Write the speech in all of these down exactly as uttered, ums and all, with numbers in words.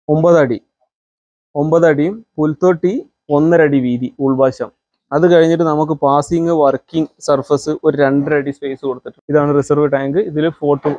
ഒമ്പത് അടി ഒമ്പത് അടിയും പുൽത്തൊട്ടി ഒന്നര അടി വീതി ഉൾവശം. അത് കഴിഞ്ഞിട്ട് നമുക്ക് പാസിങ് വർക്കിംഗ് സർഫസ് ഒരു രണ്ടര അടി സ്പേസ് കൊടുത്തിട്ടുണ്ട്. ഇതാണ് റിസർവ് ടാങ്ക്. ഇതിൽ ഫോട്ടോ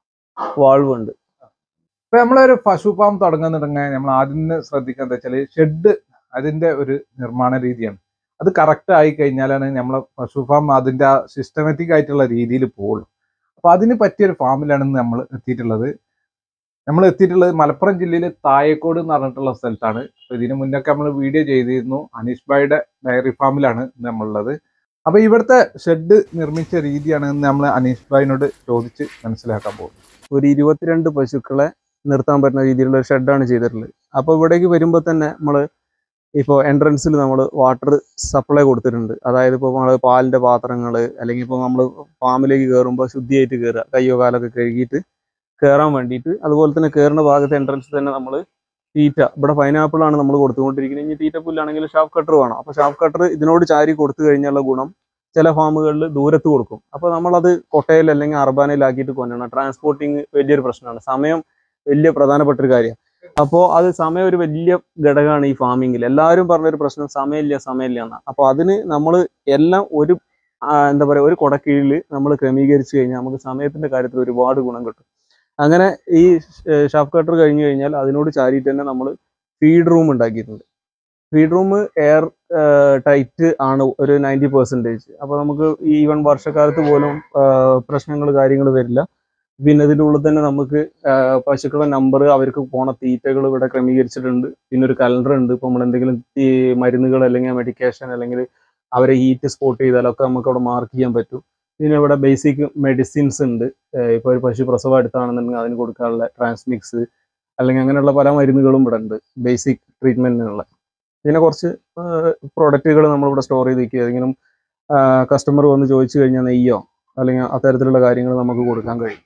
വാൾവ് ഉണ്ട്. ഇപ്പൊ നമ്മളൊരു പശു ഫാം തുടങ്ങുന്നുണ്ടെങ്കിൽ നമ്മൾ ആദ്യം ശ്രദ്ധിക്കുക എന്താ വെച്ചാൽ ഷെഡ് അതിന്റെ ഒരു നിർമ്മാണ രീതിയാണ്. അത് കറക്റ്റ് ആയി കഴിഞ്ഞാലാണ് നമ്മളെ പശു ഫാം അതിന്റെ ആ സിസ്റ്റമാറ്റിക് ആയിട്ടുള്ള രീതിയിൽ പോകുള്ളൂ. അപ്പൊ അതിന് പറ്റിയൊരു ഫാമിലാണ് നമ്മൾ എത്തിയിട്ടുള്ളത്. നമ്മൾ എത്തിയിട്ടുള്ളത് മലപ്പുറം ജില്ലയിലെ താഴേക്കോട് എന്ന് പറഞ്ഞിട്ടുള്ള സ്ഥലത്താണ്. അപ്പൊ ഇതിന് മുന്നൊക്കെ നമ്മൾ വീഡിയോ ചെയ്തിരുന്നു. അനീഷ് ഭായിയുടെ ഡയറി ഫാമിലാണ് നമ്മളുള്ളത്. അപ്പൊ ഇവിടുത്തെ ഷെഡ് നിർമ്മിച്ച രീതിയാണ് നമ്മൾ അനീഷ് ഭായിനോട് ചോദിച്ച് മനസ്സിലാക്കാൻ പോകുന്നത്. ഒരു ഇരുപത്തിരണ്ട് പശുക്കളെ നിർത്താൻ പറ്റുന്ന രീതിയിലുള്ള ഒരു ഷെഡാണ് ചെയ്തിട്ടുള്ളത്. അപ്പോൾ ഇവിടേക്ക് വരുമ്പോൾ തന്നെ നമ്മൾ ഇപ്പോൾ എൻട്രൻസിൽ നമ്മൾ വാട്ടർ സപ്ലൈ കൊടുത്തിട്ടുണ്ട്. അതായത് ഇപ്പോൾ നമ്മൾ പാലിൻ്റെ പാത്രങ്ങൾ അല്ലെങ്കിൽ ഇപ്പോൾ നമ്മൾ ഫാമിലേക്ക് കയറുമ്പോൾ ശുദ്ധിയായിട്ട് കയറുക, കയ്യോ കാലൊക്കെ കഴുകിയിട്ട് കയറാൻ വേണ്ടിയിട്ട്. അതുപോലെ തന്നെ കയറുന്ന ഭാഗത്ത് എൻട്രൻസിൽ തന്നെ നമ്മൾ തീറ്റ, ഇവിടെ പൈനാപ്പിളാണ് നമ്മൾ കൊടുത്തുകൊണ്ടിരിക്കുന്നത്. ഇനി തീറ്റ പുല്ലാണെങ്കിൽ ഷാഫ് കട്ടർ വേണം. അപ്പോൾ ഷാഫ് കട്ടർ ഇതിനോട് ചാരി കൊടുത്തു കഴിഞ്ഞുള്ള ഗുണം ചില ഫാമുകളിൽ ദൂരത്ത് കൊടുക്കും. അപ്പോൾ നമ്മളത് കൊട്ടയിൽ അല്ലെങ്കിൽ അർബാനയിലാക്കിയിട്ട് കൊണ്ടുവരണം. ട്രാൻസ്പോർട്ടിങ് വലിയൊരു പ്രശ്നമാണ്. സമയം വലിയ പ്രധാനപ്പെട്ട ഒരു കാര്യമാണ്. അപ്പോൾ അത് സമയം ഒരു വലിയ ഘടകമാണ് ഈ ഫാമിങ്ങിൽ. എല്ലാവരും പറഞ്ഞൊരു പ്രശ്നം സമയമില്ല സമയമില്ല എന്നാണ്. അപ്പോൾ അതിന് നമ്മൾ എല്ലാം ഒരു എന്താ പറയുക ഒരു കുടക്കീഴിൽ നമ്മൾ ക്രമീകരിച്ച് കഴിഞ്ഞാൽ നമുക്ക് സമയത്തിൻ്റെ കാര്യത്തിൽ ഒരുപാട് ഗുണം കിട്ടും. അങ്ങനെ ഈ ഷാഫ് കട്ടർ കഴിഞ്ഞ് കഴിഞ്ഞാൽ അതിനോട് ചാരിയിട്ട് തന്നെ നമ്മൾ ഫീഡ് റൂം ഉണ്ടാക്കിയിട്ടുണ്ട്. ഫീഡ് റൂം എയർ ടൈറ്റ് ആണ് ഒരു നയൻറ്റി പെർസെൻറ്റേജ്. അപ്പോൾ നമുക്ക് ഈവൻ വർഷക്കാലത്ത് പോലും പ്രശ്നങ്ങൾ കാര്യങ്ങൾ വരില്ല. പിന്നെ ഇതിൻ്റെ ഉള്ളിൽ തന്നെ നമുക്ക് പശുക്കളുടെ നമ്പർ, അവർക്ക് പോണ തീറ്റകൾ ഇവിടെ ക്രമീകരിച്ചിട്ടുണ്ട്. പിന്നെ ഒരു കലണ്ടർ ഉണ്ട്. ഇപ്പോൾ നമ്മൾ എന്തെങ്കിലും ഈ മരുന്നുകൾ അല്ലെങ്കിൽ മെഡിക്കേഷൻ അല്ലെങ്കിൽ അവരെ ഹീറ്റ് സ്പോട്ട് ചെയ്താലൊക്കെ നമുക്ക് അവിടെ മാർക്ക് ചെയ്യാൻ പറ്റും. പിന്നെ ഇവിടെ ബേസിക് മെഡിസിൻസ് ഉണ്ട്. ഇപ്പോൾ ഒരു പശു പ്രസവം എടുത്താണെന്നുണ്ടെങ്കിൽ അതിന് കൊടുക്കാനുള്ള ട്രാൻസ്മിക്സ് അല്ലെങ്കിൽ അങ്ങനെയുള്ള പല മരുന്നുകളും ഇവിടെ ഉണ്ട് ബേസിക് ട്രീറ്റ്മെൻറ്റിനുള്ള. പിന്നെ കുറച്ച് പ്രോഡക്റ്റുകൾ നമ്മളിവിടെ സ്റ്റോർ ചെയ്ത് വയ്ക്കുക. ഏതെങ്കിലും കസ്റ്റമർ വന്ന് ചോദിച്ചു കഴിഞ്ഞാൽ നെയ്യോ അല്ലെങ്കിൽ അത്തരത്തിലുള്ള കാര്യങ്ങൾ നമുക്ക് കൊടുക്കാൻ കഴിയും.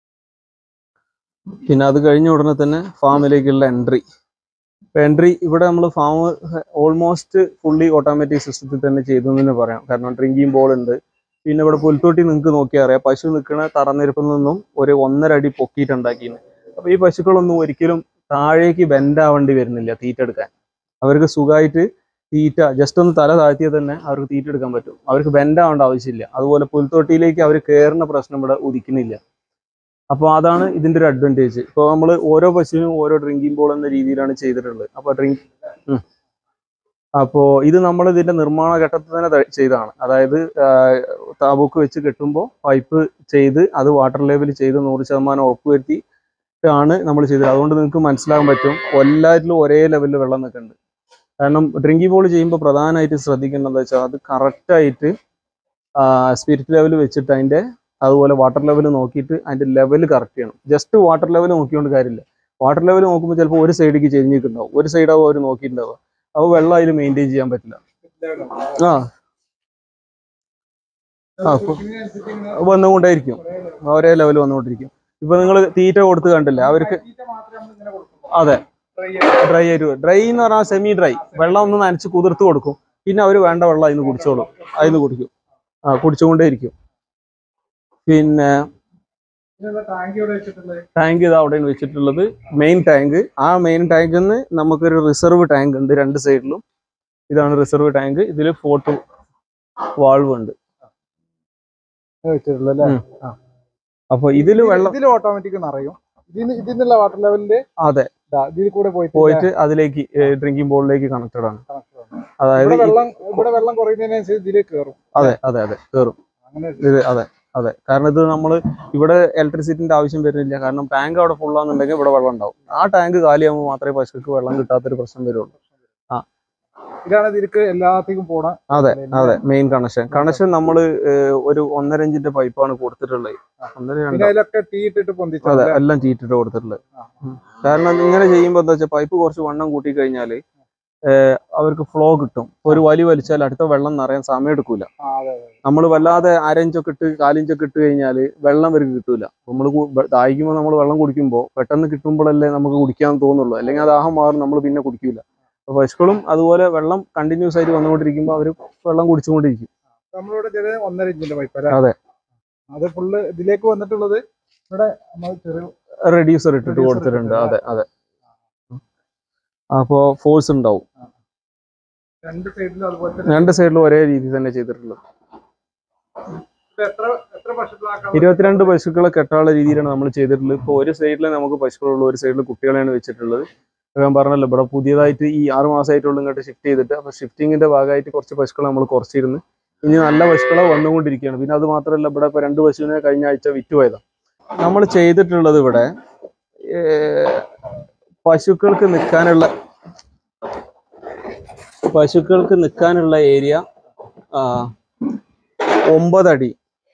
പിന്നെ അത് കഴിഞ്ഞ ഉടനെ തന്നെ ഫാമിലേക്കുള്ള എൻട്രി. എൻട്രി ഇവിടെ നമ്മൾ ഫാം ഓൾമോസ്റ്റ് ഫുള്ളി ഓട്ടോമാറ്റിക് സിസ്റ്റത്തിൽ തന്നെ ചെയ്തു എന്ന് പറയാം. കാരണം ഡ്രിങ്കിങ് ബോൾ ഉണ്ട്. പിന്നെ ഇവിടെ പുൽത്തൊട്ടി നിങ്ങൾക്ക് നോക്കിയാൽ അറിയാം, പശു നിൽക്കുന്ന തറനിരപ്പിൽ നിന്നും ഒരു ഒന്നര അടി പൊക്കിയിട്ടുണ്ടാക്കിയിരുന്നു. അപ്പോൾ ഈ പശുക്കളൊന്നും ഒരിക്കലും താഴേക്ക് ബെൻഡാവേണ്ടി വരുന്നില്ല തീറ്റ എടുക്കാൻ. അവർക്ക് സുഖമായിട്ട് തീറ്റ ജസ്റ്റ് ഒന്ന് തല താഴ്ത്തിയാൽ തന്നെ അവർക്ക് തീറ്റ എടുക്കാൻ പറ്റും. അവർക്ക് ബെൻഡാവേണ്ട ആവശ്യമില്ല. അതുപോലെ പുൽത്തൊട്ടിയിലേക്ക് അവർ കയറുന്ന പ്രശ്നം ഇവിടെ ഉദിക്കുന്നില്ല. അപ്പോൾ അതാണ് ഇതിൻ്റെ ഒരു അഡ്വാൻറ്റേജ്. ഇപ്പോൾ നമ്മൾ ഓരോ പശുവിനും ഓരോ ഡ്രിങ്കിങ് ബോൾ എന്ന രീതിയിലാണ് ചെയ്തിട്ടുള്ളത്. അപ്പോൾ ഡ്രിങ്ക് അപ്പോൾ ഇത് നമ്മൾ ഇതിൻ്റെ നിർമ്മാണ ഘട്ടത്തിൽ തന്നെ ചെയ്തതാണ്. അതായത് താബൂക്ക് വെച്ച് കെട്ടുമ്പോൾ പൈപ്പ് ചെയ്ത് അത് വാട്ടർ ലെവൽ ചെയ്ത് നൂറ് ശതമാനം ഉറപ്പുവരുത്തിയിട്ടാണ് നമ്മൾ ചെയ്തത്. അതുകൊണ്ട് നിങ്ങൾക്ക് മനസ്സിലാകാൻ പറ്റും എല്ലാറ്റിലും ഒരേ ലെവലിൽ വെള്ളം നിൽക്കുന്നുണ്ട്. കാരണം ഡ്രിങ്കിങ് ബോൾ ചെയ്യുമ്പോൾ പ്രധാനമായിട്ട് ശ്രദ്ധിക്കേണ്ടതെന്ന് വെച്ചാൽ അത് കറക്റ്റായിട്ട് സ്പിരിറ്റ് ലെവൽ വെച്ചിട്ട് അതിൻ്റെ അതുപോലെ വാട്ടർ ലെവൽ നോക്കിയിട്ട് അതിൻ്റെ ലെവൽ കറക്റ്റ് ചെയ്യണം. ജസ്റ്റ് വാട്ടർ ലെവൽ നോക്കിക്കൊണ്ട് കാര്യമില്ല. വാട്ടർ ലെവൽ നോക്കുമ്പോൾ ചിലപ്പോൾ ഒരു സൈഡിലേക്ക് ചെരിഞ്ഞിട്ടുണ്ടാവും, ഒരു സൈഡാവും അവർ നോക്കിയിട്ടുണ്ടാവുക. അപ്പോൾ വെള്ളം അതിൽ മെയിൻറ്റെയിൻ ചെയ്യാൻ പറ്റില്ല. ആ ആ വന്നുകൊണ്ടേയിരിക്കും, ഒരേ ലെവൽ വന്നുകൊണ്ടിരിക്കും. ഇപ്പൊ നിങ്ങൾ തീറ്റ കൊടുത്ത് കണ്ടില്ലേ അവർക്ക്? അതെ, ഡ്രൈ ആയിട്ട്. ഡ്രൈ എന്ന് പറഞ്ഞാൽ സെമി ഡ്രൈ. വെള്ളം ഒന്ന് നനച്ച് കുതിർത്ത് കൊടുക്കും. പിന്നെ അവർ വേണ്ട വെള്ളം അതിന് കുടിച്ചോളും, അതിന് കുടിക്കും. ആ കുടിച്ചുകൊണ്ടേയിരിക്കും. പിന്നെ ടാങ്ക് ഇത് അവിടെയാണ് വെച്ചിട്ടുള്ളത്, മെയിൻ ടാങ്ക്. ആ മെയിൻ ടാങ്കിൽ നിന്ന് നമുക്കൊരു റിസർവ് ടാങ്ക് ഉണ്ട് രണ്ട് സൈഡിലും. ഇതാണ് റിസർവ് ടാങ്ക്. ഇതിൽ ഫോട്ടോ വാൾവ് ഉണ്ട്. അപ്പൊ ഇതില് വെള്ളം ഓട്ടോമാറ്റിക് നിറയും. ഇതിന്നുള്ള വാട്ടർ ലെവലില് അതെ ഇതിൽ കൂടെ പോയിട്ട് അതിലേക്ക് ഡ്രിങ്കിങ് ബോളിലേക്ക് കണക്റ്റഡ് ആണ്. അതായത് വെള്ളം ഇവിടെ വെള്ളം കുറയുന്നതിനനുസരിച്ച് ഇതിലേക്ക് കയറും. അതെ അതെ അതെ കയറും ഇത്. അതെ അതെ, കാരണം ഇത് നമ്മൾ ഇവിടെ ഇലക്ട്രിസിറ്റിന്റെ ആവശ്യം വരുന്നില്ല. കാരണം ടാങ്ക് അവിടെ ഫുള്ളാന്നുണ്ടെങ്കിൽ ഇവിടെ വെള്ളം ഉണ്ടാവും. ആ ടാങ്ക് കാലിയാകുമ്പോൾ മാത്രമേ പശുക്ക് വെള്ളം കിട്ടാത്തൊരു പ്രശ്നം വരുള്ളൂ. ആ ഇതാണ് ഇതിലേക്ക് എല്ലാത്തിനും പോണ. അതെ അതെ, മെയിൻ കണക്ഷൻ. കണക്ഷൻ നമ്മൾ ഒരു ഒന്നര ഇഞ്ചിന്റെ പൈപ്പാണ് കൊടുത്തിട്ടുള്ളത്. അതെ, എല്ലാം തീറ്റിട്ട് കൊടുത്തിട്ടുള്ളത്. കാരണം ഇങ്ങനെ ചെയ്യുമ്പോൾ എന്താ വെച്ചാൽ പൈപ്പ് കുറച്ച് വണ്ണം കൂട്ടി കഴിഞ്ഞാൽ അവർക്ക് ഫ്ലോ കിട്ടും. ഒരു വലി വലിച്ചാൽ അടുത്ത വെള്ളം നിറയാൻ സമയം എടുക്കൂല. നമ്മൾ വല്ലാതെ അരഞ്ചൊക്കെ ഇട്ട് കാലിഞ്ചൊക്കെ ഇട്ട് കഴിഞ്ഞാൽ വെള്ളം അവർക്ക് കിട്ടൂല. നമ്മൾ ദാഹിക്കുമ്പോൾ നമ്മൾ വെള്ളം കുടിക്കുമ്പോൾ പെട്ടെന്ന് കിട്ടുമ്പോഴല്ലേ നമുക്ക് കുടിക്കാൻ തോന്നുള്ളൂ. അല്ലെങ്കിൽ ആ ദാഹം മാറും, നമ്മൾ പിന്നെ കുടിക്കൂല. അപ്പൊ പശുക്കളും അതുപോലെ വെള്ളം കണ്ടിന്യൂസ് ആയിട്ട് വന്നുകൊണ്ടിരിക്കുമ്പോൾ അവർ വെള്ളം കുടിച്ചുകൊണ്ടിരിക്കും. നമ്മളിവിടെ ഒന്നര ഇഞ്ചിന്റെ പൈപ്പ്. അതെ, അത് ഫുള്ള് ഇതിലേക്ക് വന്നിട്ടുള്ളത് ഇവിടെ റെഡ്യൂസർ ഇട്ടിട്ട് കൊടുത്തിട്ടുണ്ട്. അതെ അതെ, അപ്പോൾ ഫോഴ്സ് ഉണ്ടാവും. രണ്ട് സൈഡിലും അതുപോലെ തന്നെ രണ്ട് സൈഡിലും ഒരേ രീതി തന്നെ ചെയ്തിട്ടുള്ളത്. എത്ര എത്ര പശുക്കളാക്കാം? ഇരുപത്തിരണ്ട് പശുക്കളെ കെട്ടാനുള്ള രീതിയിലാണ് നമ്മൾ ചെയ്തിട്ടുള്ളത്. ഇപ്പോൾ ഒരു സൈഡിൽ നമുക്ക് പശുക്കളുള്ളൂ, ഒരു സൈഡിൽ കുട്ടികളെയാണ് വെച്ചിട്ടുള്ളത്. ഞാൻ പറഞ്ഞല്ലോ ഇവിടെ പുതിയതായിട്ട് ഈ ആറ് മാസമായിട്ടുള്ള ഇങ്ങോട്ട് ഷിഫ്റ്റ് ചെയ്തിട്ട്, അപ്പോൾ ഷിഫ്റ്റിങ്ങിന്റെ ഭാഗമായിട്ട് കുറച്ച് പശുക്കളെ നമ്മൾ കുറച്ചിരുന്നു. ഇനി നല്ല പശുക്കളെ വന്നുകൊണ്ടിരിക്കുകയാണ്. പിന്നെ അത് മാത്രമല്ല ഇവിടെ ഇപ്പോൾ രണ്ട് പശുവിനെ കഴിഞ്ഞ ആഴ്ച വിറ്റുപോയതാണ്. നമ്മൾ ചെയ്തിട്ടുള്ളത് ഇവിടെ പശുക്കൾക്ക് നിൽക്കാനുള്ള പശുക്കൾക്ക് നിൽക്കാനുള്ള ഏരിയ ഒമ്പതടി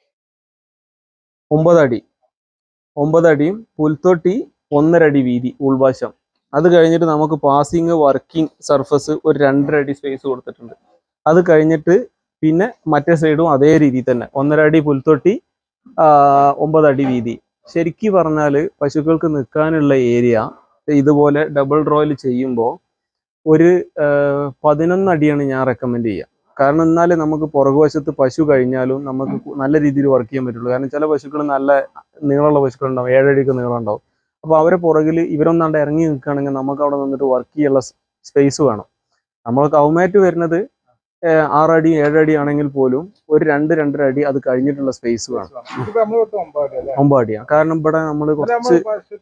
ഒമ്പതടി ഒമ്പതടിയും പുൽത്തൊട്ടി ഒന്നര അടി വീതി ഉൾവശം. അത് കഴിഞ്ഞിട്ട് നമുക്ക് പാസിങ് വർക്കിംഗ് സർഫസ് ഒരു രണ്ടര അടി സ്പേസ് കൊടുത്തിട്ടുണ്ട്. അത് കഴിഞ്ഞിട്ട് പിന്നെ മറ്റേ സൈഡും അതേ രീതിയിൽ തന്നെ ഒന്നര അടി പുൽത്തൊട്ടി ഒമ്പതടി വീതി. ശരിക്കും പറഞ്ഞാൽ പശുക്കൾക്ക് നിൽക്കാനുള്ള ഏരിയ ഇതുപോലെ ഡബിൾ റോയിൽ ചെയ്യുമ്പോൾ ഒരു പതിനൊന്ന് അടിയാണ് ഞാൻ റെക്കമെൻഡ് ചെയ്യുക. കാരണം എന്നാലേ നമുക്ക് പുറകുവശത്ത് പശു കഴിഞ്ഞാലും നമുക്ക് നല്ല രീതിയിൽ വർക്ക് ചെയ്യാൻ പറ്റുള്ളൂ. കാരണം ചില പശുക്കൾ നല്ല നീളമുള്ള പശുക്കളുണ്ടാവും, ഏഴടിക്ക് നീളം ഉണ്ടാവും. അപ്പോൾ അവരെ പുറകിൽ ഇവരൊന്നാണ്ട് ഇറങ്ങി നിൽക്കുകയാണെങ്കിൽ നമുക്ക് അവിടെ നിന്നിട്ട് വർക്ക് ചെയ്യാനുള്ള സ്പേസ് വേണം. നമ്മൾ കൗമാറ്റ് വരുന്നത് ആറടി ഏഴടി ആണെങ്കിൽ പോലും ഒരു രണ്ട് രണ്ടര അടി അത് കഴിഞ്ഞിട്ടുള്ള സ്പേസ് വേണം. ഒമ്പത് അടിയാണ്. കാരണം ഇവിടെ നമ്മൾ കുറച്ച്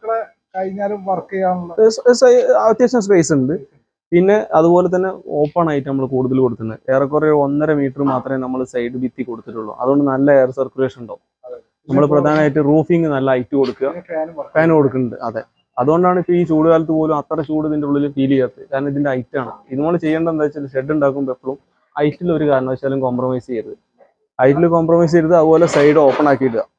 അത്യാവശ്യം സ്പേസ് ഉണ്ട്. പിന്നെ അതുപോലെ തന്നെ ഓപ്പൺ ആയിട്ട് നമ്മൾ കൂടുതൽ കൊടുക്കുന്നത് ഏറെക്കുറെ ഒന്നര മീറ്റർ മാത്രമേ നമ്മൾ സൈഡ് ഭിത്തി കൊടുത്തിട്ടുള്ളൂ. അതുകൊണ്ട് നല്ല എയർ സർക്കുലേഷൻ ഉണ്ടാവും. നമ്മൾ പ്രധാനമായിട്ട് റൂഫിങ് നല്ല ഹൈറ്റ് കൊടുക്കുക, ഫാൻ കൊടുക്കുന്നുണ്ട്. അതെ, അതുകൊണ്ടാണ് ഇപ്പോൾ ഈ ചൂട് കാലത്ത് പോലും അത്ര ചൂട് ഇതിൻ്റെ ഉള്ളിൽ ഫീൽ ചെയ്യാത്തത്. കാരണം ഇതിന്റെ ഹൈറ്റ് ആണ്. ഇത് നമ്മൾ ചെയ്യേണ്ടത് എന്താ വെച്ചാൽ ഷെഡ് ഉണ്ടാക്കുമ്പോൾ എപ്പോഴും ഹൈറ്റിൽ ഒരു കാരണവശാലും കോംപ്രമൈസ് ചെയ്യരുത്. ഹൈറ്റിൽ കോംപ്രമൈസ് ചെയ്യരുത്. അതുപോലെ സൈഡ് ഓപ്പൺ ആക്കി ഇടുക.